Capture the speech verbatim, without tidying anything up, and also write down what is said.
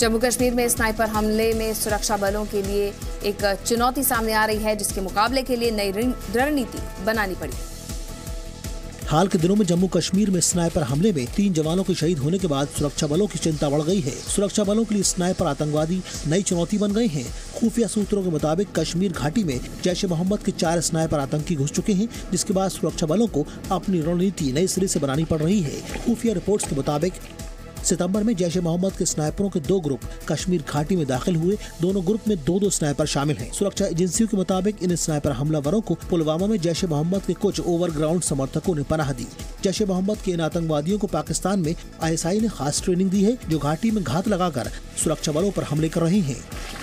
जम्मू कश्मीर में स्नाइपर हमले में सुरक्षा बलों के लिए एक चुनौती सामने आ रही है, जिसके मुकाबले के लिए नई रणनीति बनानी पड़ी। हाल के दिनों में जम्मू कश्मीर में स्नाइपर हमले में तीन जवानों के शहीद होने के बाद सुरक्षा बलों की चिंता बढ़ गई है। सुरक्षा बलों के लिए स्नाइपर आतंकवादी नई चुनौती बन गए हैं। खुफिया सूत्रों के मुताबिक कश्मीर घाटी में जैश-ए-मोहम्मद के चार स्नाइपर आतंकी घुस चुके हैं, जिसके बाद सुरक्षा बलों को अपनी रणनीति नए सिरे से बनानी पड़ रही है। खुफिया रिपोर्ट्स के मुताबिक सितंबर में जैश-ए-मोहम्मद के स्नाइपरों के दो ग्रुप कश्मीर घाटी में दाखिल हुए। दोनों ग्रुप में दो दो स्नाइपर शामिल हैं। सुरक्षा एजेंसियों के मुताबिक इन स्नाइपर हमलावरों को पुलवामा में जैश-ए-मोहम्मद के कुछ ओवरग्राउंड समर्थकों ने पनाह दी। जैश-ए-मोहम्मद के इन आतंकवादियों को पाकिस्तान में आई एस आई ने खास ट्रेनिंग दी है, जो घाटी में घात लगाकर सुरक्षा बलों पर हमले कर रहे हैं।